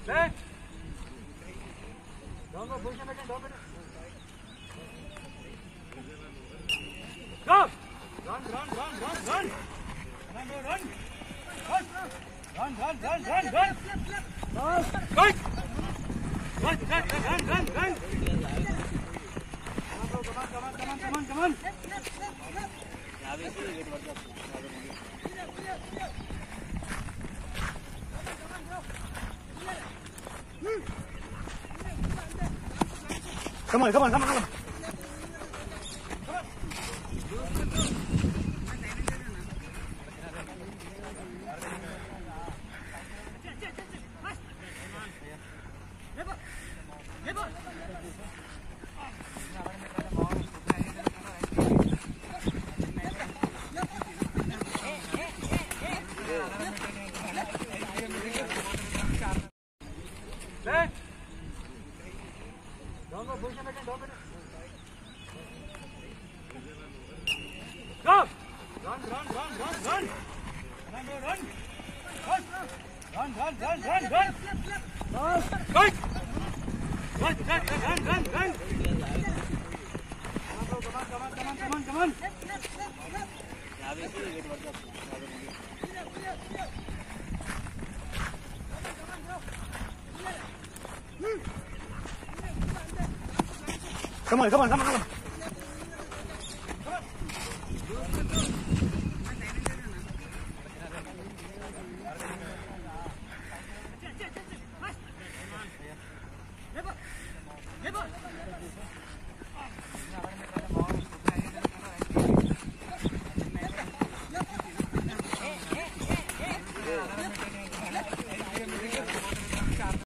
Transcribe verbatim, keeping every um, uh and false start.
Set. Don't go, push him again, don't go. Stop! Run, run, run, run, run! Run, run, run! Run, run, run, run, run! Run! Run! Run, run, run, run, run! Come on, come on, come on, come on, come on! Come on, come on, come on, come on! Set. Don't go, push him again, don't go. Stop! Run, run, run, run, run! Run, run, run! Run, run, run, run, run! Run! Run! Run, run, run, run, run! Come on, come on, come on, come on, come on! Come on, come on, come on, come on!